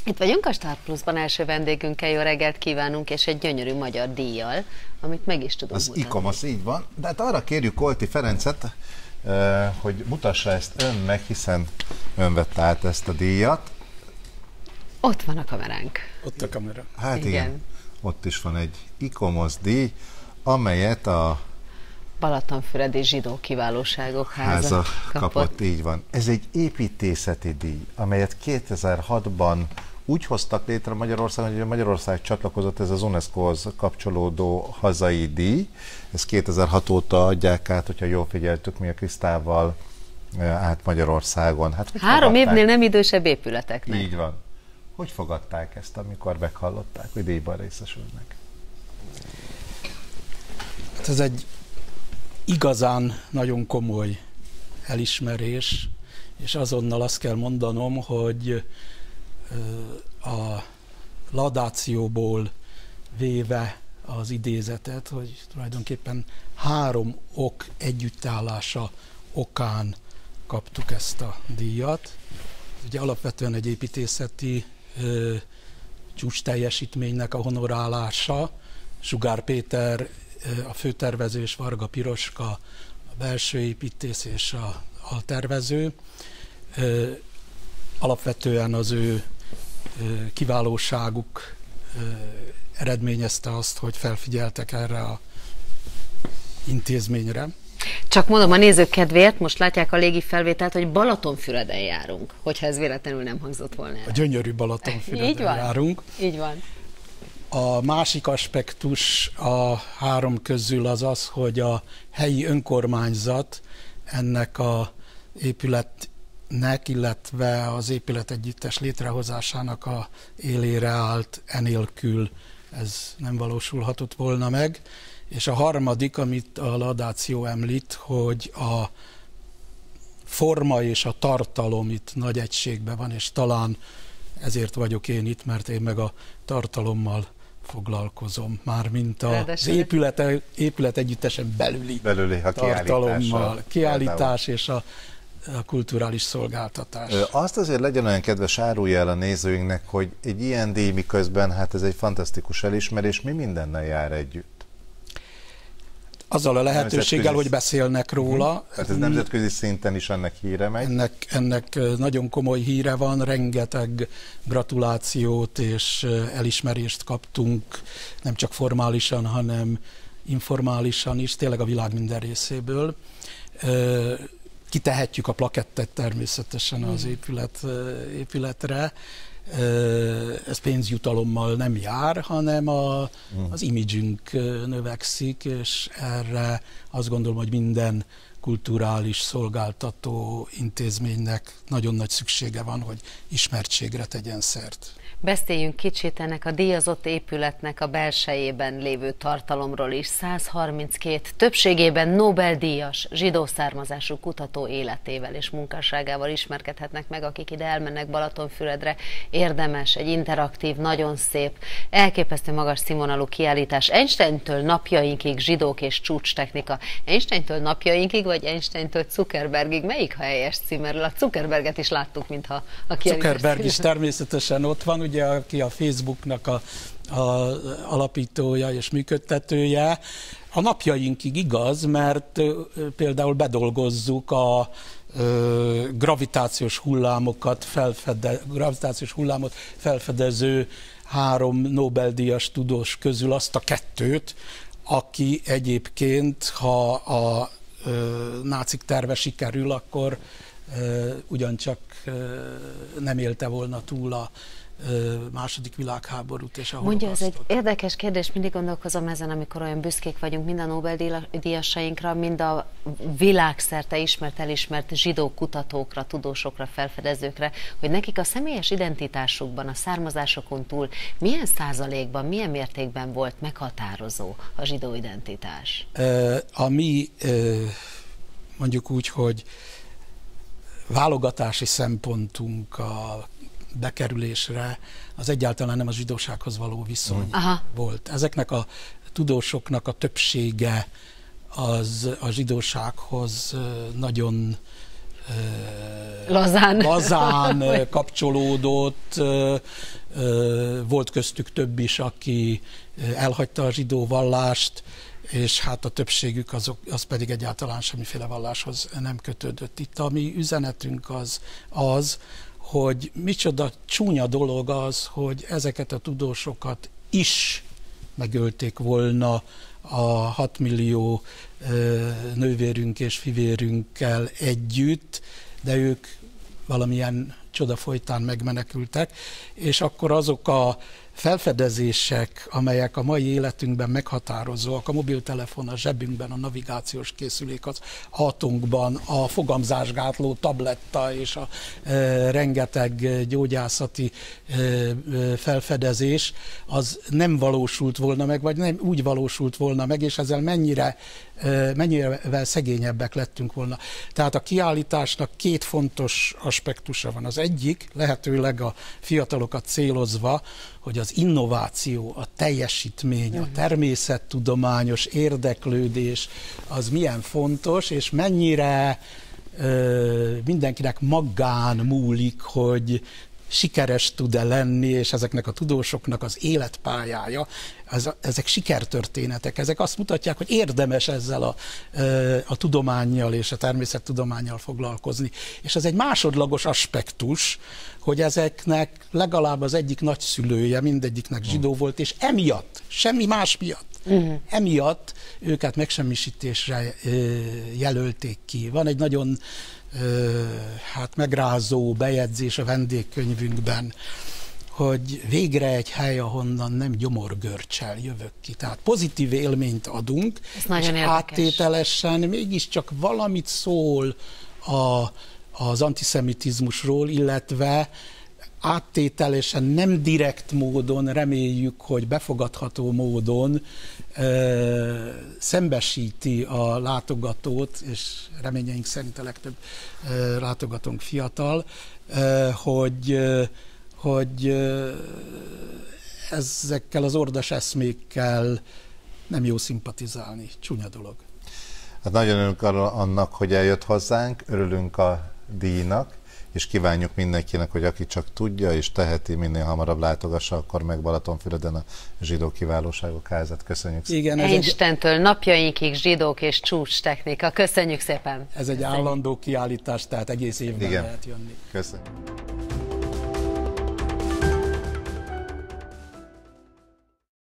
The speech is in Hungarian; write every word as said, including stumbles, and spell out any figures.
Itt vagyunk a Star Plus-ban, első vendégünkkel, jó reggelt kívánunk, és egy gyönyörű magyar díjjal, amit meg is tudunk az mutatni. Az ICOMOS, így van. De hát arra kérjük Kolti Ferencet, hogy mutassa ezt ön meg, hiszen ön vette át ezt a díjat. Ott van a kameránk. Ott a kamera. Hát igen, igen. igen. Ott is van egy ICOMOS díj, amelyet a Balatonfüredi Zsidó Kiválóságok Háza, háza kapott. kapott. Így van. Ez egy építészeti díj, amelyet kétezer-hatban úgy hoztak létre Magyarországon, hogy Magyarország csatlakozott ez az UNESCO-hoz kapcsolódó hazai díj. Ez kétezer-hat óta adják át, hogyha jól figyeltük mi a Krisztával át Magyarországon. Hát, Három fogadták? évnél nem idősebb épületeknek. Így van. Hogy fogadták ezt, amikor meghallották, hogy díjban részesülnek? Hát ez egy igazán nagyon komoly elismerés, és azonnal azt kell mondanom, hogy a ladációból véve az idézetet, hogy tulajdonképpen három ok együttállása okán kaptuk ezt a díjat. Ugye alapvetően egy építészeti ö, csúcs teljesítménynek a honorálása. Sugár Péter ö, a főtervező, és Varga Piroska a belső építész és a, a tervező. Ö, alapvetően az ő ö, kiválóságuk ö, eredményezte azt, hogy felfigyeltek erre a intézményre. Csak mondom a nézők kedvéért, most látják a légi felvételt, hogy Balatonfüreden járunk, hogyha ez véletlenül nem hangzott volna el. A gyönyörű Balatonfüreden járunk. Így van. A másik aspektus a három közül az az, hogy a helyi önkormányzat ennek a épületnek, illetve az épületegyüttes létrehozásának a élére állt, enélkül ez nem valósulhatott volna meg. És a harmadik, amit a ladáció említ, hogy a forma és a tartalom itt nagy egységben van, és talán ezért vagyok én itt, mert én meg a tartalommal foglalkozom, mármint az épület, épület együttesen belüli, belüli a tartalommal, kiállítás és a, a kulturális szolgáltatás. Azt azért legyen olyan kedves, árulja el a nézőinknek, hogy egy ilyen díj miközben, hát ez egy fantasztikus elismerés, mi mindennel jár együtt? Azzal a lehetőséggel, hogy beszélnek róla. Tehát ez nemzetközi szinten is ennek híre megy. Ennek, ennek nagyon komoly híre van, rengeteg gratulációt és elismerést kaptunk, nem csak formálisan, hanem informálisan is, tényleg a világ minden részéből. Kitehetjük a plakettet természetesen az épület, épületre. Ez pénzjutalommal nem jár, hanem a, az imidzsünk növekszik, és erre azt gondolom, hogy minden kulturális szolgáltató intézménynek nagyon nagy szüksége van, hogy ismertségre tegyen szert. Beszéljünk kicsit ennek a díjazott épületnek a belsejében lévő tartalomról is. száz harminckét többségében Nobel-díjas zsidó származású kutató életével és munkásságával ismerkedhetnek meg, akik ide elmennek Balatonfüredre. Érdemes, egy interaktív, nagyon szép, elképesztő magas színvonalú kiállítás. Einsteintől napjainkig zsidók és csúcstechnika. Einsteintől napjainkig, vagy Einsteintől Zuckerbergig? Melyik a helyes cím erről? A Zuckerberget is láttuk, mintha a kiállítás. Zuckerberg is természetesen ott van, ugye, aki a Facebooknak a, a alapítója és működtetője. A napjainkig igaz, mert például bedolgozzuk a ö, gravitációs hullámokat felfede, gravitációs hullámot felfedező három Nobel-díjas tudós közül azt a kettőt, aki egyébként, ha a ö, nácik terve sikerül, akkor ö, ugyancsak ö, nem élte volna túl a második világháborút és a Mondja, ez egy holokausztot. érdekes kérdés, mindig gondolkozom ezen, amikor olyan büszkék vagyunk mind a Nobel-díjasainkra, mind a világszerte ismert, elismert zsidó kutatókra, tudósokra, felfedezőkre, hogy nekik a személyes identitásukban, a származásokon túl milyen százalékban, milyen mértékben volt meghatározó a zsidó identitás? A mi mondjuk úgy, hogy válogatási szempontunk a bekerülésre az egyáltalán nem a zsidósághoz való viszony Aha. volt. Ezeknek a tudósoknak a többsége az a zsidósághoz nagyon lazán, lazán kapcsolódott. Volt köztük több is, aki elhagyta a zsidó vallást, és hát a többségük azok, az pedig egyáltalán semmiféle valláshoz nem kötődött. Itt a mi üzenetünk az, az, hogy micsoda csúnya dolog az, hogy ezeket a tudósokat is megölték volna a hat millió nővérünk és fivérünkkel együtt, de ők valamilyen csoda folytán megmenekültek, és akkor azok a felfedezések, amelyek a mai életünkben meghatározóak, a mobiltelefon a zsebünkben, a navigációs készülék az atunkban, a fogamzásgátló tabletta és a e, rengeteg gyógyászati e, felfedezés, az nem valósult volna meg, vagy nem úgy valósult volna meg, és ezzel mennyire, e, mennyire szegényebbek lettünk volna. Tehát a kiállításnak két fontos aspektusa van. Az egyik, lehetőleg a fiatalokat célozva, hogy az innováció, a teljesítmény, a természettudományos érdeklődés az milyen fontos, és mennyire ö, mindenkinek magán múlik, hogy sikeres tud-e lenni, és ezeknek a tudósoknak az életpályája, ez, ezek sikertörténetek, ezek azt mutatják, hogy érdemes ezzel a, a tudománnyal és a természettudománnyal foglalkozni. És ez egy másodlagos aspektus, hogy ezeknek legalább az egyik nagyszülője, mindegyiknek zsidó volt, és emiatt, semmi más miatt, uh-huh. emiatt őket megsemmisítésre jelölték ki. Van egy nagyon hát megrázó bejegyzés a vendégkönyvünkben, hogy végre egy hely, ahonnan nem gyomorgörcsel jövök ki. Tehát pozitív élményt adunk, és áttételesen mégiscsak valamit szól a, az antiszemitizmusról, illetve áttételesen, nem direkt módon, reméljük, hogy befogadható módon ö, szembesíti a látogatót, és reményeink szerint a legtöbb ö, látogatónk fiatal, ö, hogy, ö, hogy ö, ezekkel az ordas eszmékkel nem jó szimpatizálni. Csúnya dolog. Hát nagyon örülünk annak, hogy eljött hozzánk, örülünk a díjnak, és kívánjuk mindenkinek, hogy aki csak tudja és teheti, minél hamarabb látogassa akkor meg Balatonfüreden a Zsidó Kiválóságok Házát. Köszönjük szépen. Igen, Einsteintől egy... napjainkig zsidók és csúcs technika. Köszönjük szépen. Ez egy állandó kiállítás, tehát egész évben Igen. lehet jönni. Köszönjük.